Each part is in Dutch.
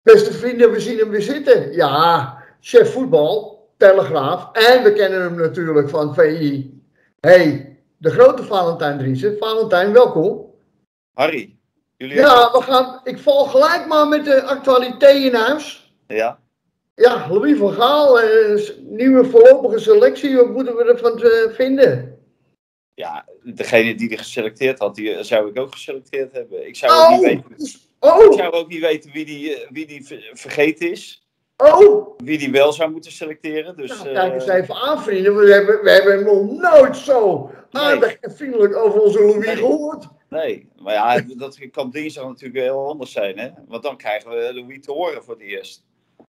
Beste vrienden, we zien hem weer zitten. Ja, chef voetbal, Telegraaf. En we kennen hem natuurlijk van VI. Hey, de grote Valentijn Driessen. Valentijn, welkom. Harry, jullie Ja, ik val gelijk maar met de actualiteit in huis. Ja. Ja, Louis van Gaal, nieuwe voorlopige selectie. Wat moeten we ervan vinden? Ja, degene die hij geselecteerd had, die zou ik ook geselecteerd hebben. Ik zou ook niet weten wie die vergeten is. Wie die wel zou moeten selecteren. Dus, nou, kijk eens even aan, vrienden. We hebben hem nog nooit zo aardig en vriendelijk over onze Louis gehoord. Nee, maar ja, dat kan dinsdag natuurlijk heel anders zijn, hè? Want dan krijgen we Louis te horen voor het eerst.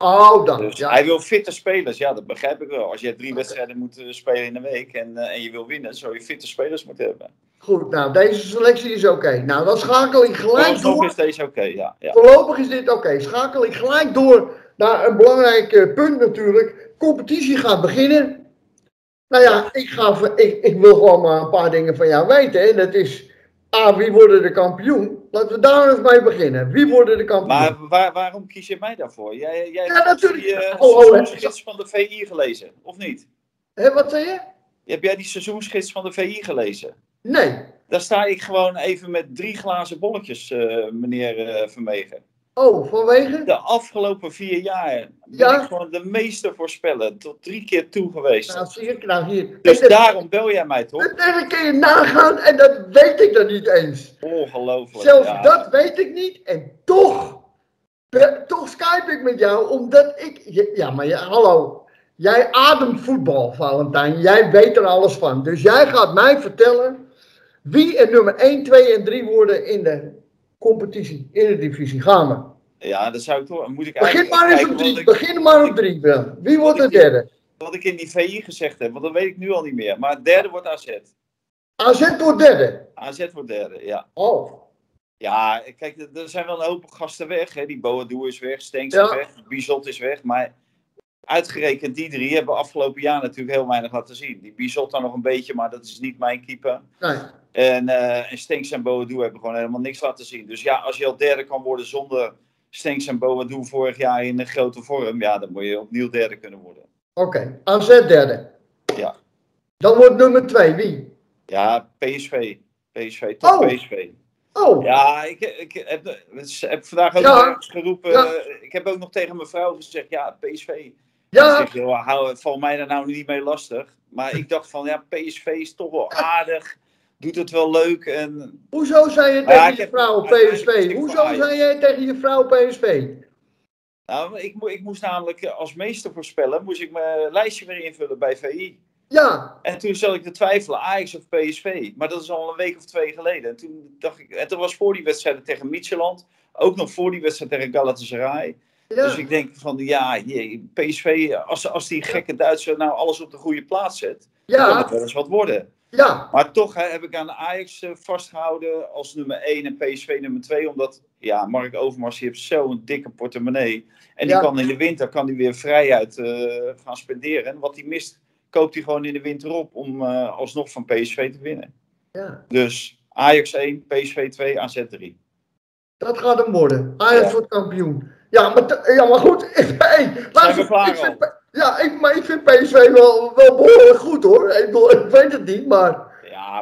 Dus hij wil fitte spelers, ja, dat begrijp ik wel. Als je 3 wedstrijden moet spelen in een week en je wil winnen, zou je fitte spelers moeten hebben. Goed, nou, deze selectie is oké. Nou, dan schakel ik gelijk door. Voorlopig is deze oké, ja. Voorlopig is dit oké. Schakel ik gelijk door naar een belangrijk punt natuurlijk. Competitie gaat beginnen. Nou ja, ik wil gewoon maar een paar dingen van jou weten. En dat is, wie worden de kampioen? Laten we daar eens mee beginnen. Wie worden de kampioen? Maar waarom kies je mij daarvoor? Jij hebt die seizoensgids van de VI gelezen, of niet? Wat zei je? Heb jij die seizoensgids van de VI gelezen? Nee. Daar sta ik gewoon even met 3 glazen bolletjes, meneer Vermegen. Oh, vanwege? De afgelopen 4 jaar ben ik gewoon de meester voorspellen. Tot 3 keer toe geweest. Nou, zie ik nou hier. Dus daarom bel jij mij, toch? Dat kun je nagaan en dat weet ik dan niet eens. Ongelooflijk. Zelfs dat weet ik niet en toch Skype ik met jou omdat ik... Ja, maar hallo. Jij ademt voetbal, Valentijn. Jij weet er alles van. Dus jij gaat mij vertellen wie er nummer 1, 2 en 3 worden in de competitie, in de divisie. Gaan we. Ja, dat zou ik toch... Begin maar eens op 3. Begin maar op 3. Wie wordt de derde? Wat ik in die VI gezegd heb, want dat weet ik nu al niet meer. Maar het derde wordt AZ. AZ wordt derde? AZ wordt derde, ja. Oh. Ja, kijk, er zijn wel een hoop gasten weg. Hè. Die Boadu is weg, Stenks is weg, Bizot is weg. Maar uitgerekend die 3 hebben afgelopen jaar natuurlijk heel weinig laten zien. Die Bizot dan nog een beetje, maar dat is niet mijn keeper. Nee. En Stenks en Boadu hebben gewoon helemaal niks laten zien. Dus ja, als je al derde kan worden zonder Stenks en Boadu vorig jaar in een grote vorm, ja, dan moet je opnieuw derde kunnen worden. Oké, AZ derde. Ja. Dan wordt nummer 2, wie? Ja, PSV. PSV. Oh. Ja, ik heb vandaag ook ergens geroepen. Ja. Ik heb ook nog tegen mijn vrouw gezegd, ja, PSV. Ja. Ik zeg, val mij daar nou niet mee lastig. Maar ik dacht van, ja, PSV is toch wel aardig. Doet het wel leuk. En... Hoezo zei je tegen je vrouw PSV? Hoezo zei jij tegen je vrouw PSV? Nou, ik moest namelijk als meester voorspellen, moest ik mijn lijstje weer invullen bij VI. Ja. En toen zat ik te twijfelen, Ajax of PSV. Maar dat is al een week of 2 geleden. En toen dacht ik, en dat was voor die wedstrijden tegen Midtjylland. Ook nog voor die wedstrijd tegen Galatasaray. Ja. Dus ik denk van, ja, PSV, als die gekke Duitser nou alles op de goede plaats zet, dan kan het wel eens wat worden. Ja. Maar toch heb ik aan Ajax vastgehouden als nummer 1 en PSV nummer 2. Omdat, ja, Mark Overmars heeft zo'n dikke portemonnee. En die kan in de winter weer vrijuit gaan spenderen. En wat hij mist, koopt hij gewoon in de winter op om alsnog van PSV te winnen. Ja. Dus Ajax 1, PSV 2, AZ 3. Dat gaat hem worden. Ajax wordt kampioen. Ja, maar goed. Zijn we klaar al? Maar ik vind PSV wel behoorlijk goed hoor. Ik weet het niet, maar... Ja,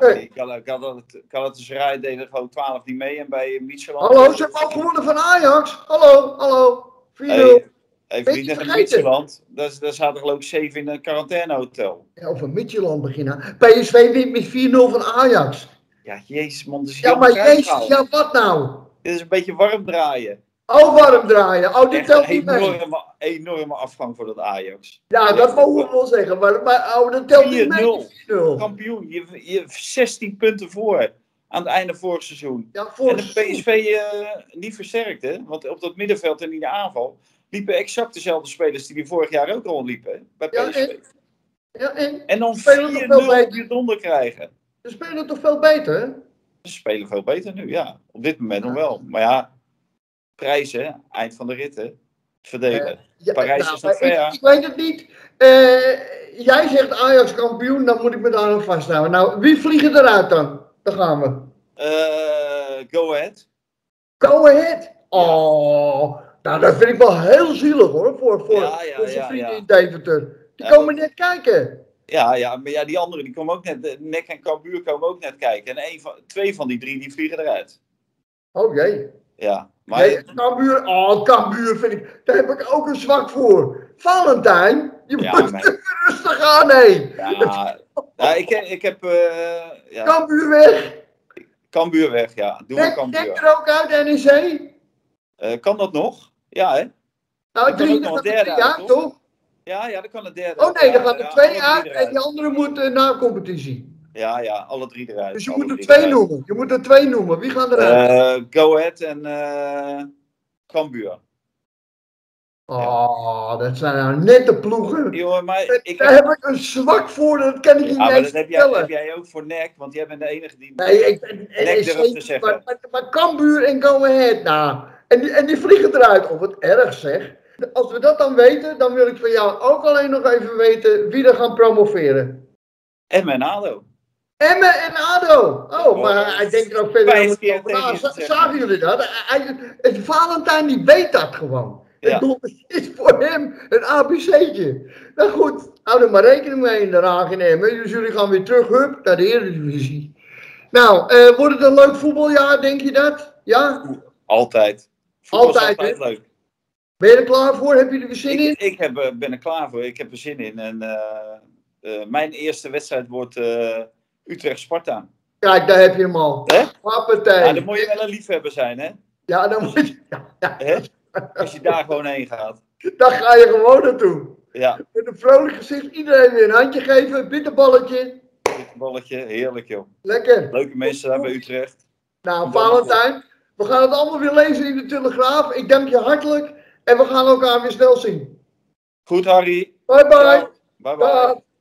Galatasaray deed er gewoon 12 niet mee en bij Midtjylland... Hallo, ze hebben ook gewonnen van Ajax. Hallo. 4-0. Vrienden van Midtjylland, daar zaten geloof ik 7 in een quarantainehotel. Ja, over Midtjylland beginnen. PSV wint met 4-0 van Ajax. Ja, jezus man. Dus ja, maar jezus, ja wat nou? Dit is een beetje warm draaien. Oh, warm draaien. Oh, dit telt niet mee. Enorme afgang voor dat Ajax. Ja, dat mogen we wel zeggen. Maar dat telt niet mee. 4-0. Kampioen. Je 16 punten voor. Aan het einde vorig seizoen. Ja, en de PSV niet versterkt, hè? Want op dat middenveld en in de aanval liepen exact dezelfde spelers die vorig jaar ook al liepen. Bij PSV. En dan 4-0 je donder krijgen. Ze spelen toch veel beter, hè? Ze spelen veel beter nu, ja. Op dit moment nog wel. Maar ja, prijzen, eind van de ritten, verdelen. Parijs is nog ver. Ik weet het niet. Jij zegt Ajax kampioen, dan moet ik me daar aan vasthouden. Nou, wie vliegen eruit dan? Daar gaan we. Go Ahead. Go Ahead? Oh, Nou, dat vind ik wel heel zielig hoor, voor onze vrienden in Deventer. Die komen net kijken. Ja, maar ja, die anderen die komen ook net, Nek en Cambuur komen ook net kijken. En twee van die 3 die vliegen eruit. Oh jee. Ja, maar... Nee, Cambuur vind ik, daar heb ik ook een zwak voor. Valentijn, je moet rustig aan, hé. Ja, ik heb... Cambuur weg. Cambuur weg, ja. Doe maar Cambuur. Denk er ook uit, NEC? Kan dat nog? Ja, hè? Nou, ik denk dat er 3 uit, toch? Ja, dat kan het derde. Oh nee, dan gaan er 2 uit en die andere moet na competitie. Ja, alle 3 eruit. Dus je moet er 2 noemen. Je moet er 2 noemen. Wie gaan eruit? Go Ahead en Cambuur. Oh, dat zijn nou nette ploegen. Jongen, maar daar heb ik een zwak voor, dat kan ik je niet eens vertellen. Dat heb jij ook voor NEC, want jij bent de enige die NEC durft te zeggen. Maar Cambuur en Go Ahead, nou. En die vliegen eruit. Of het erg zeg. Als we dat dan weten, dan wil ik van jou ook alleen nog even weten wie er gaan promoveren. Emmen en ADO. Emmen en ADO. Oh, maar hij denkt er ook verder over na. Zagen jullie dat? Valentijn die weet dat gewoon. Ja. Het is voor hem een ABC'tje. Nou goed, hou er maar rekening mee in Den Haag en Emmen. Dus jullie gaan weer terug, hup, naar de Eredivisie. Nou, wordt het een leuk voetbaljaar, denk je dat? Ja? Altijd. Altijd leuk. Ben je er klaar voor? Heb je er weer zin in? Ik ben er klaar voor. Ik heb er zin in. En mijn eerste wedstrijd wordt Utrecht-Sparta. Kijk, daar heb je hem al. Ja, dan moet je wel een liefhebber zijn, hè? Ja, dan moet je... Ja. Als je daar gewoon heen gaat. Dan ga je gewoon naartoe. Ja. Met een vrolijk gezicht iedereen weer een handje geven. Een bitterballetje. Bitterballetje, heerlijk joh. Lekker. Leuke mensen daar bij Utrecht. Nou, Valentijn, we gaan het allemaal weer lezen in de Telegraaf. Ik dank je hartelijk. En we gaan elkaar weer snel zien. Goed, Harry. Bye bye. Bye bye.